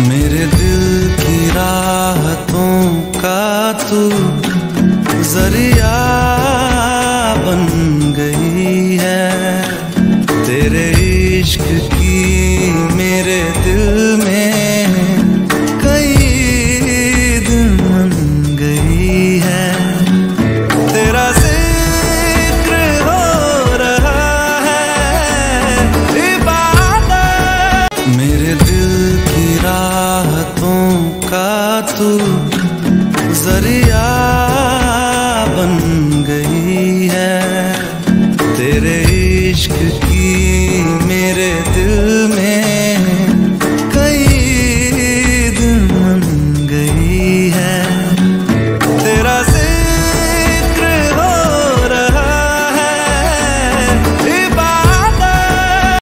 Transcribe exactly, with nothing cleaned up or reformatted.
मेरे दिल की राहतों का तू जरिया बन गई है। तेरे इश्क की मेरे दिल में कई दिन बन गई है। तेरा जिक्र हो रहा है इबादत। मेरे दिल की राहतों का तू जरिया बन गई है। तेरे इश्क